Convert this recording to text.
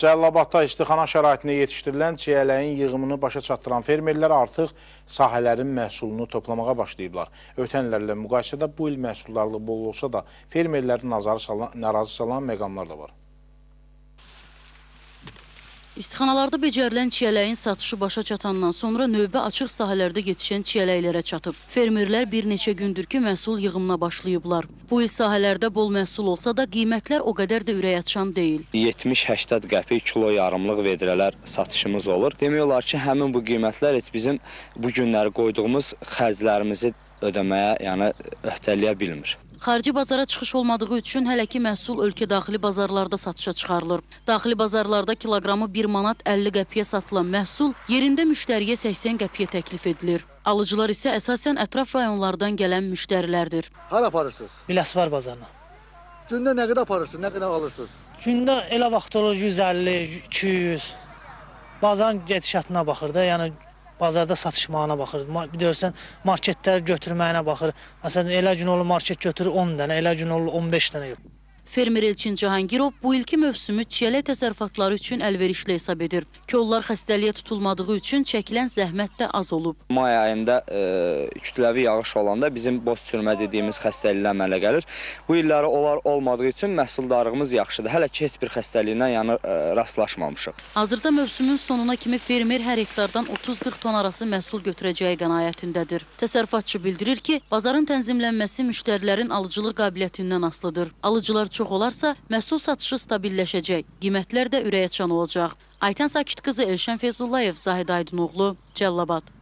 Cəlilabadda istixana şəraitində yetişdirilən çiyələyin yığımını başa çatdıran fermerlər artıq sahələrin məhsulunu toplamağa başlayıblar. Ötən illərlə müqayisədə bu il məhsuldarlığı bol olsa da fermerlərin narazı salan məqamlar da var. İstixanalarda becərilən çiyələyin satışı başa çatandan sonra növbə açıq sahələrdə yetişən çiyələklərə çatıb. Fermerlər bir neçə gündür ki, məhsul yığımına başlayıblar. Bu il sahələrdə bol məhsul olsa da qiymətlər o qədər də ürək açan deyil. 70-80 qəpik kilo yarımlıq vedrələr satışımız olur. Demək olar ki, həmin bu qiymətlər heç bizim bu günləri qoyduğumuz xərclərimizi ödəməyə, yəni öhdələyə bilmir. Xarici bazara çıxış olmadığı üçün hələ ki məhsul ölkə daxili bazarlarda satışa çıxarılır. Daxili bazarlarda kiloqramı 1 manat 50 qəpiyə satılan məhsul yerində müştəriyə 80 qəpiyə təklif edilir. Alıcılar isə əsasən ətraf rayonlardan gələn müştərilərdir. Hara aparırsınız? Biləsuvar bazarına. Gündə nə qədər aparırsınız, nə qədər alırsınız? Gündə elə vaxt olur 150, 200. Bazarın gedişatına baxır da, yəni bazarda satışmağına baxır. Bir də görsən, marketlər götürməyinə baxır. Məsələn, elə gün olur market götürür 10 dənə, elə gün olur 15 dənə. Fermer Elçin Cahangirov bu ilki mövsümü çiyələk təsərrüfatları üçün əlverişli hesab edir. Kollar xəstəliyə tutulmadığı üçün çəkilən zəhmət də az olub. May ayında kütləvi yağış olanda bizim boz sürmə dediyimiz xəstəliklə əmələ gəlir. Bu illəri olmadığı üçün məhsuldarlığımız yaxşıdır. Hələ ki heç bir xəstəliyinə rastlaşmamışıq. Hazırda mövsümün sonuna kimi fermer hər hektardan 30-40 ton arası məhsul götürəcəyi qənaətindədir. Təsərrüfatçı bildirir ki, bazarın tənzimlənməsi müştərilərin alıcılıq qabiliyyətindən asılıdır. Alıcılar çox olarsa, məhsul satışı stabilləşəcək, qiymətlər də ürəkaçan olacaq. Aytən Sakit qızı Elşən Feyzullayev, Zahid Aydınoğlu, Cəlilabad.